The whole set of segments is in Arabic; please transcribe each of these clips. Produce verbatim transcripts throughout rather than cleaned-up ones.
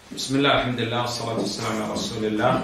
بسم الله الحمد لله والصلاة والسلام على رسول الله.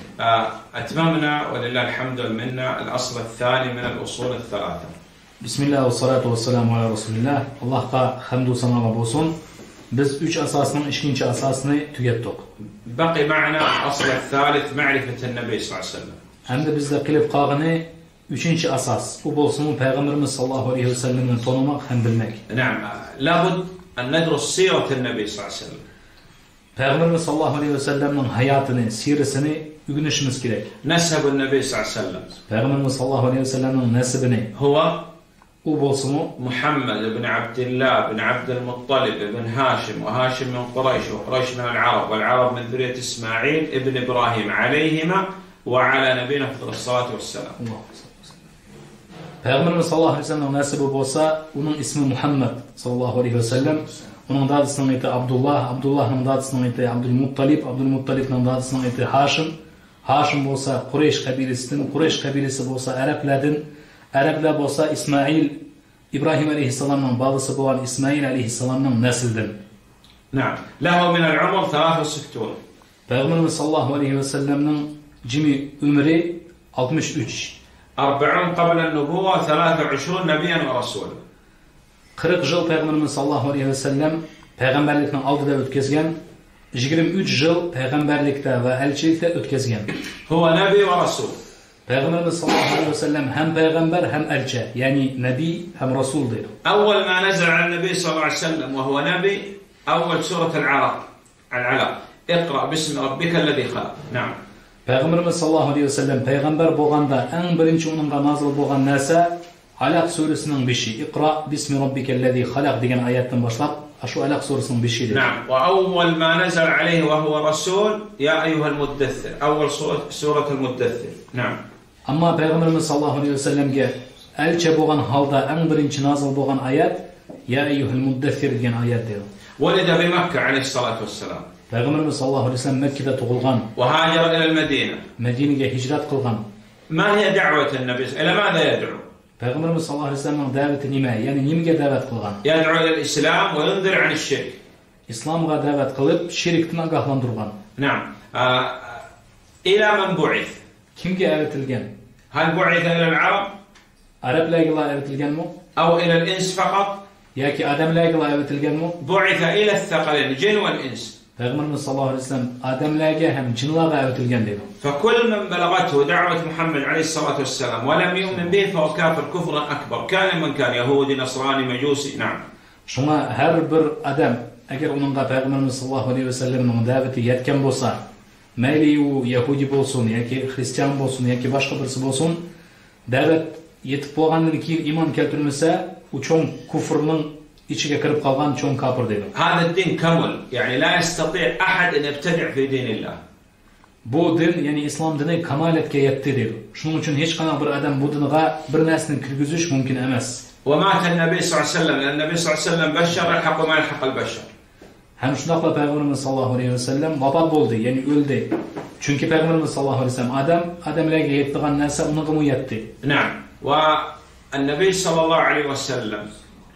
أتممنا ولله الحمد والمنة الأصل الثاني من الأصول الثلاثة. بسم الله والصلاة والسلام على رسول الله. Allah'a hamdu sanalar olsun. Biz üç asasının ikinci asasını tükettik. بقي معنا الأصل الثالث معرفة النبي صلى الله عليه وسلم. Hem de bizde kılıp kalğını üçüncü asas. Bu bolsun Peygamberimiz sallallahu aleyhi ve sellem'in tanımak hem bilmek. نعم لابد أن ندرس سيرة النبي صلى الله عليه وسلم. Peygamberimiz sallallahu aleyhi ve sellem'in hayatını, siresini öğrenişimiz gerek. نسب النبي صلى الله عليه وسلم. Peygamberimiz sallallahu aleyhi ve sellem'in nesebini هو o bolsun محمد بن عبد الله بن عبد المطلب بن هاشم وهاشم من قريش وقريش من العرب والعرب من ذرية إسماعيل ابن إبراهيم عليهما وعلى نبينا أفضل الصلاة والسلام. Peygamberimiz sallallahu aleyhi ve sellem'in nesebi bolsa onun ismi Muhammed sallallahu aleyhi ve sellem. Onun dadısının adı Abdullah, Abdullah'ın dadısının adı Abdülmuttalib, Abdülmuttalib'nin dadısının adı Haşim. Haşim bolsa Kureyş kabilesinden, Kureyş kabilesi bolsa Araplardan, Araplar bolsa İsmail, İbrahim aleyhisselam'ın balısı olan İsmail aleyhisselam'ın nesilden. نعم له من العمر ثلاثة وستين. Peygamberimiz sallallahu aleyhi ve sellem'in cimi ömrü altmış üç. أربعون قبل النبوة ثلاثة وعشرون نبيا ورسولا. kırk yıl Peygamberimiz sallallahu aleyhi ve sellem peygamberlikten aldıda ötkezgen, yigirme üç yıl peygamberlikte ve elçilikte ötkezgen. هو نبي ورسول. Peygamberimiz sallallahu aleyhi ve sellem hem peygamber hem elçi, yani nebi hem rasuldur. أول ما نزل على النبي صلى الله عليه وسلم وهو نبي أول سورة العلق العلق اقرأ باسم ربك الذي خلق. نعم. Peygamberimiz sallallahu aleyhi ve sellem peygamber bolganda en birinci onunğa nazil bolgan narsa Alaq suresinin beşi. İqra bismi rabbikellezî halaq degan ayatdan başlap şu Alaq suresinin beşidir. نعم. وأول ما نزل عليه وهو رسول يا أيها المدثر. أول سورة سورة المدثر. نعم. Amma Peygamberimiz sallallahu aleyhi ve sellem'ge elçi bolgan halda en birinci nazil bolgan ayat ya eyyuhel muddessir degan ayatdir. ولد بمكة عليه الصلاة والسلام. Peygamberimiz sallallahu aleyhi ve sellem Mekke'de tug'ilgan. وهاجر إلى المدينة. Medine'ge hicret kılgan. ما هي دعوة النبي؟ إلى ماذا يدعو؟ Peygamberimiz sallallahu aleyhi ve sellem'in daveti nime? Yani nimege davet kılgan? يدعو إلى الإسلام وينذر عن الشرك. İslam'a davet kılıp şirkten agahlandırgan. نعم. آه إلى من بعث؟ Kimge evetilgen? هل بعث إلى العرب؟ Araplarga evetilgen mi? أو إلى الإنس فقط؟ Yaki Ademlarga evetilgen mi? بعث إلى الثقلين الجن والإنس. Peygamberimiz sallallahu aleyhi ve sellem Ademlarga hem cinlarga evetilgen dedi. فكل من بلغته دعوة محمد عليه الصلاة والسلام ولم يؤمن به فهو كافر كفرا أكبر كان من كان يهودي نصراني مجوسي. نعم. Şuna her bir adam eğer onunla Peygamberimiz sallallahu aleyhi ve sellem'in daveti yetken bolsa, mayli u Yahudi bolsun, yaki Hristiyan bolsun, yaki başka birisi bolsun, davet yetip bolgandan keyin iman keltirmese, u çoğun kufrның içine kirip kalgan çoğun kafir dedi. هذا الدين كمل يعني لا يستطيع أحد أن يبتدع في دين الله. Bu din, yani İslam dini kemaletke yetti dedi. Şunun için hiç kana bir adam bu dinga bir narsani kirgizish mumkin emas. ومات النبي صلى الله عليه وسلم لأن النبي صلى الله عليه وسلم بشر يلحق ما يلحق البشر. Hem şundaqla Peygamberimiz sallallahu aleyhi ve sellem vafat boldu, yani öldü. Çünkü Peygamberimiz sallallahu aleyhi ve sellem adam adamlarga yetdigan narsa unuga mu yetti. نعم. والنبي صلى الله عليه وسلم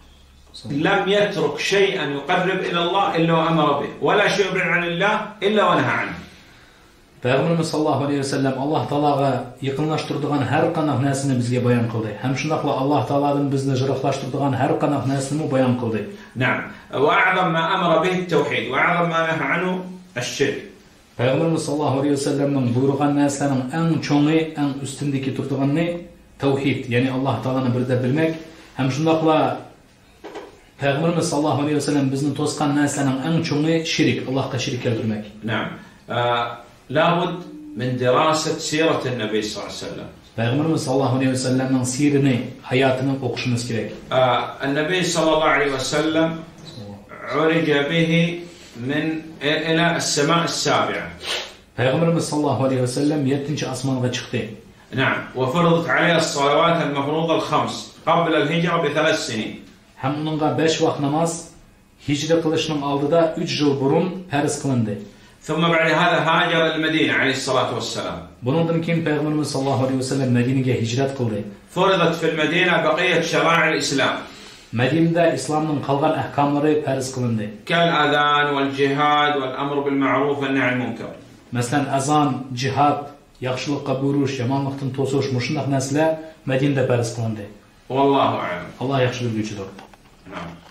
لم يترك شيئا يقرب إلى الله إلا وأمر به ولا شيء يبعد عن الله إلا ونهى عنه. Peygamberimiz sallallahu aleyhi ve sellem Allah Taalaga yaqinlashtirdigan har qanday narsani bizga bayon qildi. Ham shundaqla Allah Taaladan bizni jiroqlashtirdigan har qanday narsani bayon qildi. نعم. وأعظم ما أمر به التوحيد وأعظم ما نهى عنه الشرك. Peygamberimiz sallallahu aleyhi ve sellem'in buyurgan narsalarning eng cho'ngi, eng ustundagi turdigani tavhid, yani Allah Taalani birda bilmek. Ham shundaqla Peygamberimiz sallallahu aleyhi ve sellem bizni to'sgan narsaning eng cho'ngi shirk, Allohga shirk keltirmek. نعم. لابد من دراسة سيرة النبي صلى الله عليه وسلم. Peygamberimiz sallallahu aleyhi ve sellem'in sirini, hayatını okuşumuz gerek. النبي صلى الله عليه وسلم عرج به من إلى السماء السابعة. Peygamberimiz sallallahu aleyhi ve sellem yettinchi asmanga chiqdi. نعم. وفرضت عليه الصلوات المفروضة الخمس قبل الهجرة بثلاث سنين. Hem onunla beş vaqt namaz hicret qilishning oldida üç yıl burun farz qilindi. ثم بعد هذا هاجر المدينة عليه الصلاة والسلام. Bundan keyin Peygamberimiz sallallahu aleyhi ve sellem Medine'ge hicret qildi. فرضت في المدينة بقية شرائع الإسلام. Medinede İslam'ın kalgan ahkamları farz kılındı. كالأذان والجهاد والأمر بالمعروف والنهي عن المنكر. Mesela azan, cihad, yaxşılıkka buyuruş, yamanlıktan tosuş, muşundaq nəslə Medinede farz kılındı. والله أعلم. Allah yaxşı bilgücüdür. نعم.